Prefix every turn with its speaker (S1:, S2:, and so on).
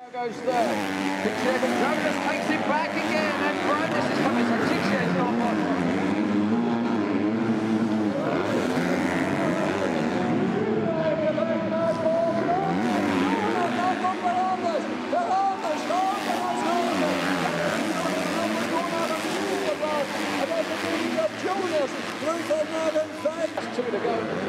S1: Goes there. Jonas takes it back again, and Brandis is coming. So Tixier's not on. Jonas, 2 to go.